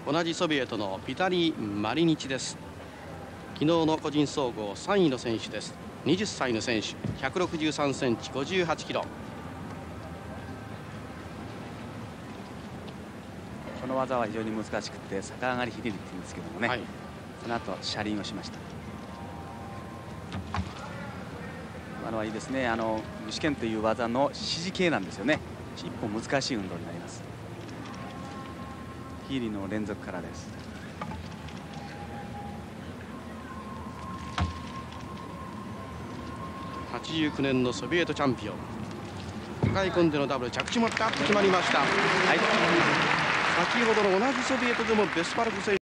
同じソビエトのビタリー・マリニチです。昨日の個人総合3位の選手です。20歳の選手、163センチ、58キロ。 この技は非常に難しくて逆上がりひねりって言うんですけどもね、はい、その後車輪をしました。今のはいいですね。具志堅という技の指示系なんですよね。一歩難しい運動になります。ヒーリーの連続からです。 89年のソビエトチャンピオン、抱え込んでのダブル着地もピタッと決まりました。はい、先ほどの同じソビエトでもベスパルク選手